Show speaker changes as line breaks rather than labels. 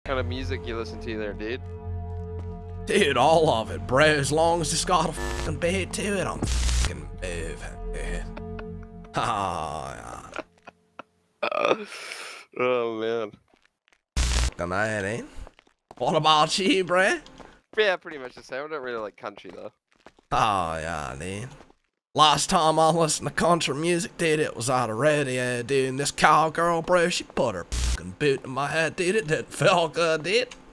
kind of music you listen to there, dude?
Dude, all of it, bro. As long as it's got a fucking beat to it, I'm fucking moving, dude. Oh, yeah.
Oh, man.
Good night, eh? What about you, bro?
Yeah, pretty much the same. I don't really like country, though.
Oh, yeah, dude. Last time I listened to country music, dude, it was out of radio, dude. And this cowgirl, bro, she put her fucking boot in my head, dude. It didn't feel good, dude.